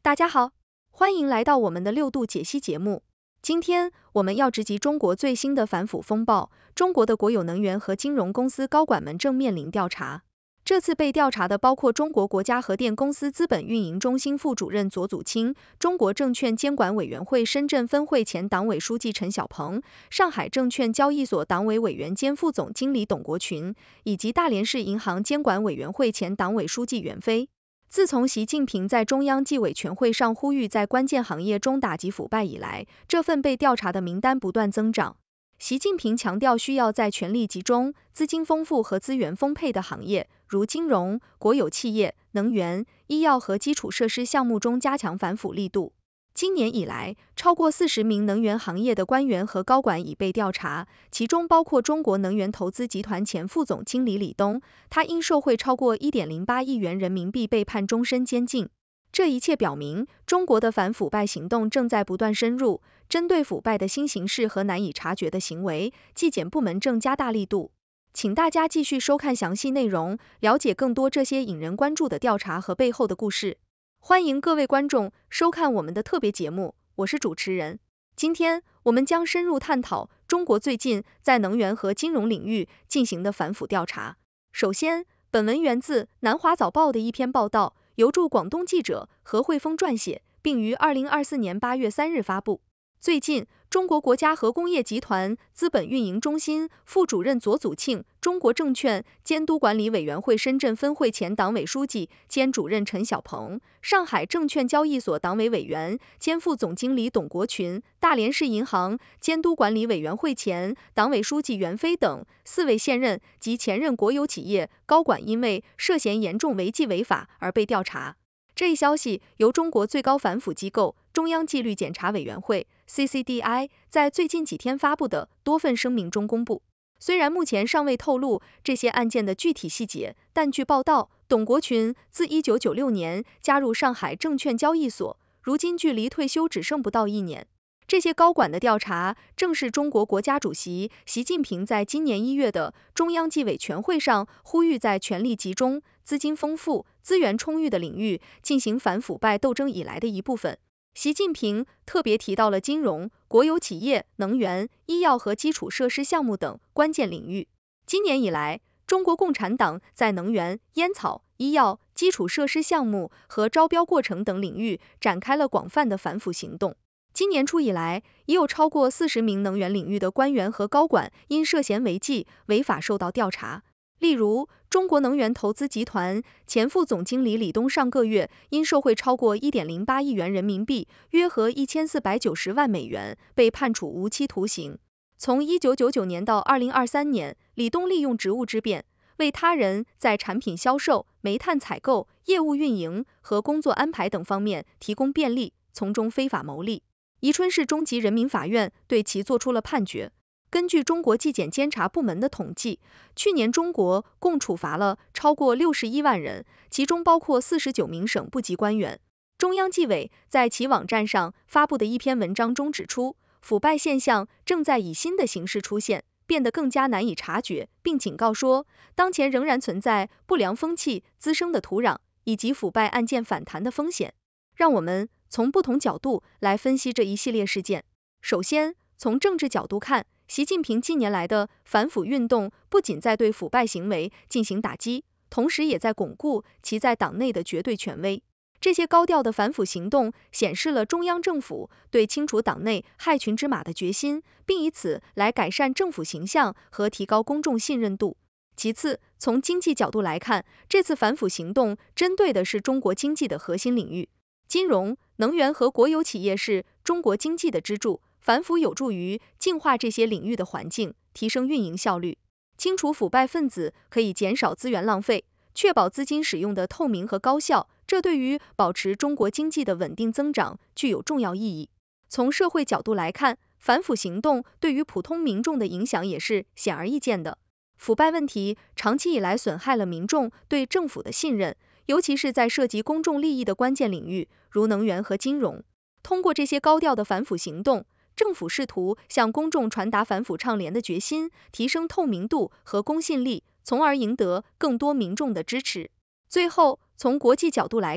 大家好，欢迎来到我们的六度解析节目。今天我们要直击中国最新的反腐风暴，中国的国有能源和金融公司高管们正面临调查。这次被调查的包括中国国家核电公司资本运营中心副主任左祖清、中国证券监管委员会深圳分会前党委书记陈小鹏、上海证券交易所党委委员兼副总经理董国群，以及大连市银行监管委员会前党委书记袁飞。自从习近平在中央纪委全会上呼吁在关键行业中打击腐败以来，这份被调查的名单不断增长。习近平强调需要在权力集中、资金丰富和资源丰沛的行业，如金融、国有企业、能源、医药和基础设施项目中加强反腐力度。今年以来，超过40名能源行业的官员和高管已被调查，其中包括中国能源投资集团前副总经理李东，他因受贿超过 1.08 亿元人民币被判终身监禁。这一切表明，中国的反腐败行动正在不断深入，针对腐败的新形式和难以察觉的行为，纪检部门正加大力度。请大家继续收看详细内容，了解更多这些引人关注的调查和背后的故事。欢迎各位观众收看我们的特别节目，我是主持人。今天我们将深入探讨中国最近在能源和金融领域进行的反腐调查。首先，本文源自南华早报的一篇报道，由驻广东记者何慧峰撰写，并于2024年8月3日发布。最近，中国国家核工业集团资本运营中心副主任左祖庆、中国证券监督管理委员会深圳分会前党委书记兼主任陈小鹏、上海证券交易所党委委员兼副总经理董国群、大连市银行监督管理委员会前党委书记袁飞等4位现任及前任国有企业高管因为涉嫌严重违纪违法而被调查。这一消息由中国最高反腐机构中央纪律检查委员会 CCDI 在最近几天发布的多份声明中公布。虽然目前尚未透露这些案件的具体细节，但据报道，董国群自1996年加入上海证券交易所，如今距离退休只剩不到1年。这些高管的调查正是中国国家主席习近平在今年1月的中央纪委全会上呼吁在权力集中、资金丰富、资源充裕的领域进行反腐败斗争以来的一部分。习近平特别提到了金融、国有企业、能源、医药和基础设施项目等关键领域。今年以来，中国共产党在能源、烟草、医药、基础设施项目和招标过程等领域展开了广泛的反腐行动。今年初以来，已有超过40名能源领域的官员和高管因涉嫌违纪违法受到调查。例如，中国能源投资集团前副总经理李东上个月因受贿超过 1.08 亿元人民币，约合1490万美元，被判处无期徒刑。从1999年到2023年，李东利用职务之便，为他人在产品销售、煤炭采购、业务运营和工作安排等方面提供便利，从中非法牟利。宜春市中级人民法院对其作出了判决。根据中国纪检监察部门的统计，去年中国共处罚了超过61万人，其中包括49名省部级官员。中央纪委在其网站上发布的一篇文章中指出，腐败现象正在以新的形式出现，变得更加难以察觉，并警告说，当前仍然存在不良风气滋生的土壤，以及腐败案件反弹的风险。让我们从不同角度来分析这一系列事件。首先，从政治角度看，习近平近年来的反腐运动不仅在对腐败行为进行打击，同时也在巩固其在党内的绝对权威。这些高调的反腐行动显示了中央政府对清除党内害群之马的决心，并以此来改善政府形象和提高公众信任度。其次，从经济角度来看，这次反腐行动针对的是中国经济的核心领域。金融、能源和国有企业是中国经济的支柱，反腐有助于净化这些领域的环境，提升运营效率。清除腐败分子可以减少资源浪费，确保资金使用的透明和高效，这对于保持中国经济的稳定增长具有重要意义。从社会角度来看，反腐行动对于普通民众的影响也是显而易见的。腐败问题长期以来损害了民众对政府的信任，尤其是在涉及公众利益的关键领域，如能源和金融。通过这些高调的反腐行动，政府试图向公众传达反腐倡廉的决心，提升透明度和公信力，从而赢得更多民众的支持。最后，从国际角度来看，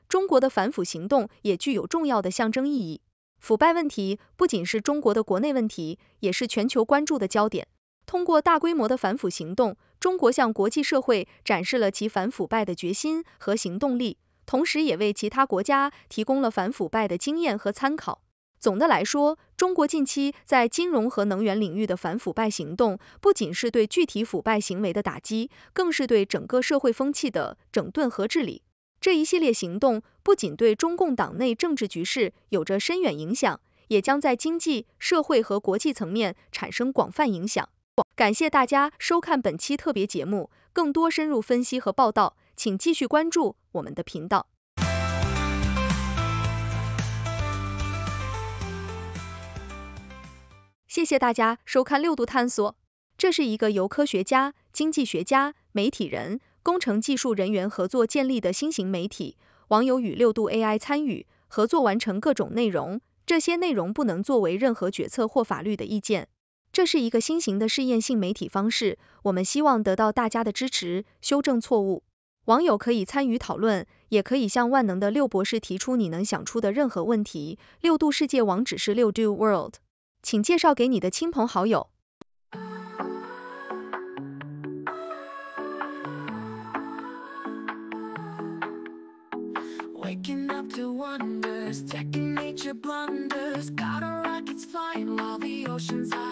中国的反腐行动也具有重要的象征意义。腐败问题不仅是中国的国内问题，也是全球关注的焦点。通过大规模的反腐行动，中国向国际社会展示了其反腐败的决心和行动力，同时也为其他国家提供了反腐败的经验和参考。总的来说，中国近期在金融和能源领域的反腐败行动，不仅是对具体腐败行为的打击，更是对整个社会风气的整顿和治理。这一系列行动不仅对中共党内政治局势有着深远影响，也将在经济、社会和国际层面产生广泛影响。感谢大家收看本期特别节目，更多深入分析和报道，请继续关注我们的频道。谢谢大家收看六度探索，这是一个由科学家、经济学家、媒体人、工程技术人员合作建立的新型媒体，网友与六度 AI 参与合作完成各种内容，这些内容不能作为任何决策或法律的意见。这是一个新型的试验性媒体方式，我们希望得到大家的支持，修正错误。网友可以参与讨论，也可以向万能的六博士提出你能想出的任何问题。六度世界网址是6do World， 请介绍给你的亲朋好友。 Waking up to wonders, second nature blunders. Got our rockets flying while the oceans high.